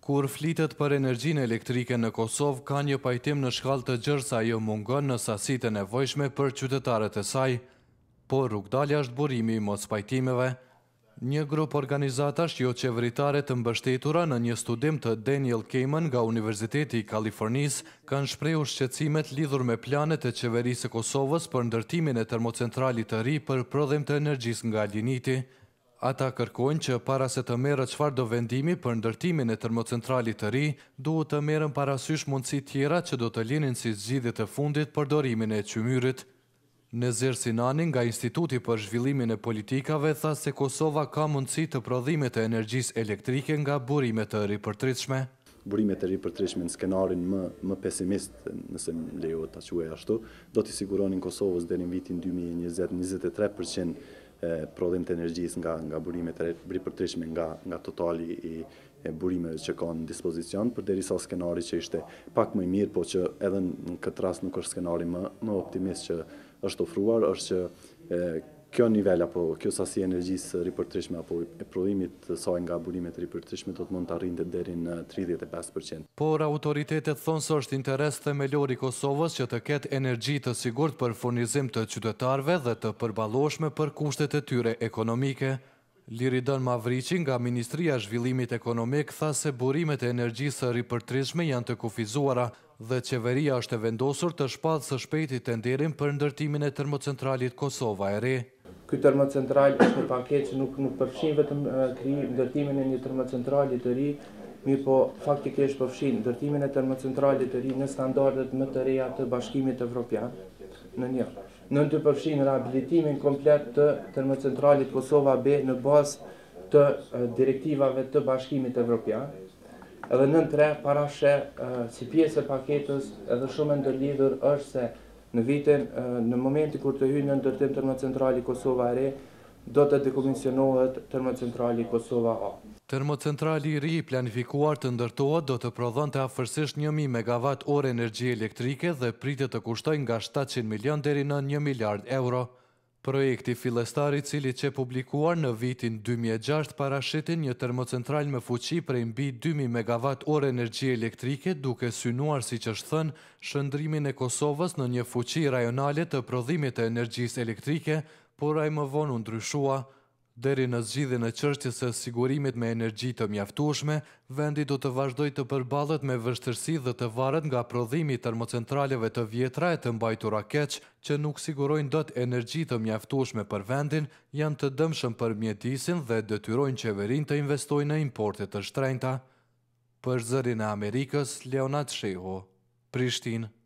Kur flitet për energjinë elektrike në Kosovë, ka një pajtim në shkallë të gjerë se ajo mungon në sasitë e nevojshme për qytetarët e saj, por rrugdalja është burimi i mos pajtimeve. Një grup organizatash jo qeveritare të mbështetura në një studim të Daniel Kahneman nga Universiteti i Kalifornisë kanë shprehur shqetësimet lidhur me planet e qeverisë së Kosovës për ndërtimin e termocentralit të ri për prodhim të energjisë nga ligniti. Ata kërkojnë që para se të merret çfarëdo vendimi për ndërtimin e termocentralit të ri, duhet të merren parasysh mundësi tjera që do të linin si zgjidhje të fundit përdorimin e qymyrit. Nezir Sinani nga Instituti për Zhvillimin e Politikave tha se Kosova ka mundësi të prodhimit të energjisë elektrike nga burimet të ripërtritshme. Burimet e ripërtritshme në skenarin më pesimist, nëse më lejohet ta quaj ashtu, do t'i siguronin Kosovës deri në vitin 2020 23% prodhim të energjisë nga burimet e ripërtritshme nga totali e burimeve që ka në dispozicion, përderisa skenari që ishte pak më i mirë, po që edhe në këtë rast nuk është skenari më optimist që është ofruar, është që kjo nivel apo kjo sasi energjisë ripërtritshme apo e prodhimit të saj nga burimet ripërtritshme do të mund të arrinte deri në 35%. Por autoritetet thonë se është interes themelor i Kosovës që të ketë energji të sigurt për furnizim të qytetarëve dhe të përballoshme për kushtet e tyre ekonomike. Liridon Mavriqi nga Ministria e Zhvillimit Ekonomik tha se burimet e energjisë ripërtritshme janë të kufizuara dhe qeveria është e vendosur të shpallë së shpejti tenderin për ndërtimin e termocentralit Kosova e Re. Ky termocentral është një paketë që nuk përfshin vetëm ndërtimin e një termocentrali të ri, mirë po faktikisht përfshin ndërtimin e termocentralit të ri në standardet më të reja të Bashkimit Evropian, në të përfshin rehabilitimin komplet të termocentralit Kosova B në bazë të direktivave të Bashkimit Evropian. Edhe në tre parasheh si pjesë e paketës edhe shumë ndërlidhur është se në momentin kur të hyjë në ndërtim termocentrali Kosova e Re, do të dekomisionohet termocentrali Kosova A. Termocentrali i ri planifikuar të ndërtohet do të prodhonte afërsisht 1000 megawatt-orë energji elektrike dhe pritet të kustojë nga 700 milion deri në 1 miliard euro. Projekti fillestar i cili që publikuar në vitin 2006 parashitin një termocentral me fuqi prej mbi 2000 megawatt-orë energji elektrike duke synuar siç është thënë shëndrimin e Kosovës në një fuqi rajonale të prodhimit të energjisë elektrike, por ai më vonë u ndryshua. Deri në zgjidhjen e çështjes së sigurimit me energji të mjaftueshme, vendi do të vazhdojë të përballet me vështirësi dhe të varet nga prodhimi i termocentraleve të vjetra e të mbajtura keq, që nuk sigurojnë dot energji të mjaftueshme për vendin, janë të dëmshëm për mjedisin dhe detyrojnë qeverinë të investojë në importe të shtrenjta. Për Zërin e Amerikës, Leonard Shehu, Prishtinë.